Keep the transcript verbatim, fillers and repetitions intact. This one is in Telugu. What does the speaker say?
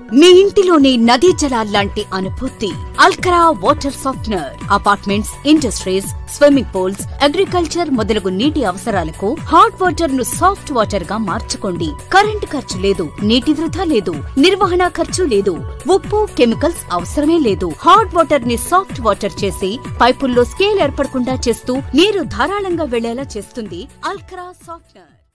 మీ ఇంటిలోని నదీ జలాల్లాంటి అనుభూతి. Alkara water softener apartments, industries, swimming pools, agriculture మొదలగు నీటి అవసరాలకు హాట్ వాటర్ ను సాఫ్ట్ వాటర్ గా మార్చుకోండి. కరెంటు ఖర్చు లేదు, నీటి వృధా లేదు, నిర్వహణ ఖర్చు లేదు, ఉప్పు కెమికల్స్ అవసరమే లేదు. హాట్ వాటర్ ని సాఫ్ట్ వాటర్ చేసి పైపుల్లో స్కేల్ ఏర్పడకుండా చేస్తూ నీరు ధారాళంగా వెళ్లేలా చేస్తుంది అల్కరా సాఫ్ట్నర్.